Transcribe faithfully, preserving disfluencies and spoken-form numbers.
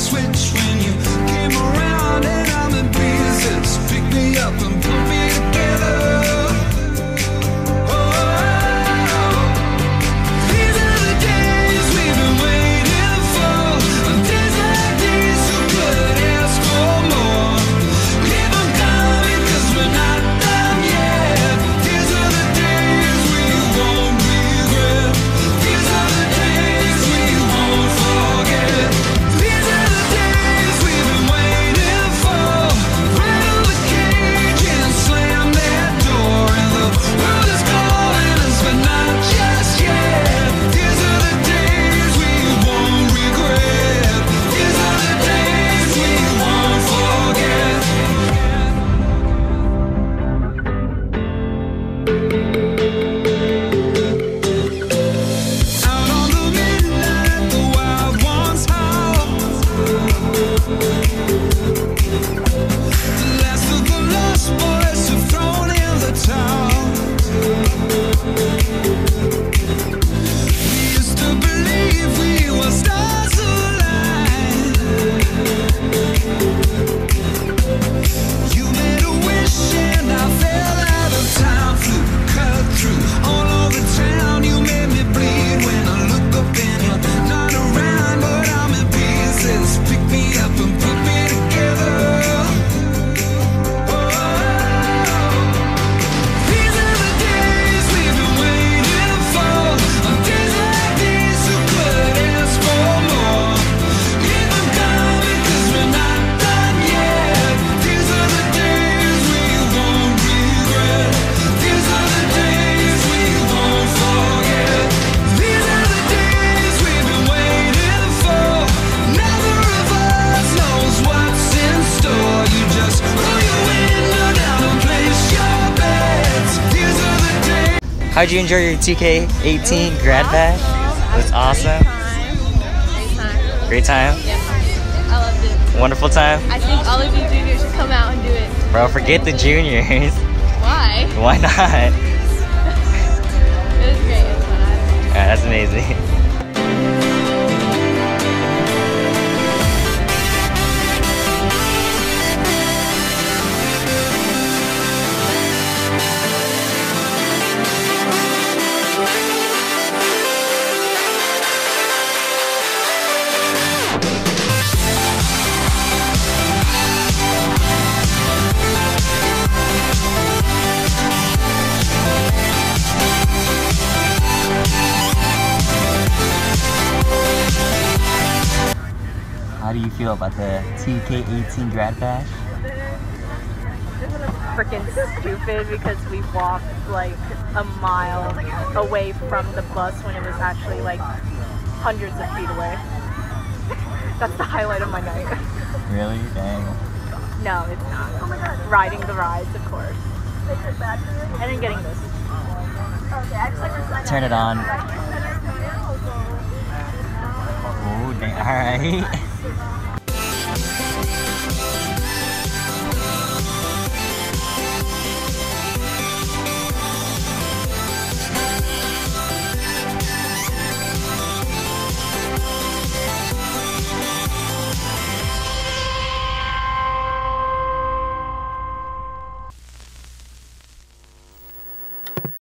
switch when you came around, and I'm in pieces. Pick me up and put me together. How'd you enjoy your T K eighteen GradBash? It was awesome. Great time. Great time? Yep. I loved it. Wonderful time? I think all of you juniors should come out and do it. Bro, forget the juniors. Why? Why not? It was great. It was fun. I had fun. Alright, that's amazing. How do you feel about the T K eighteen GradBash? Freaking stupid because we walked like a mile away from the bus when it was actually like hundreds of feet away. That's the highlight of my night. Really? Dang. No, it's not. Riding the rides, of course. And then getting this. Turn it on. Oh, dang. Alright.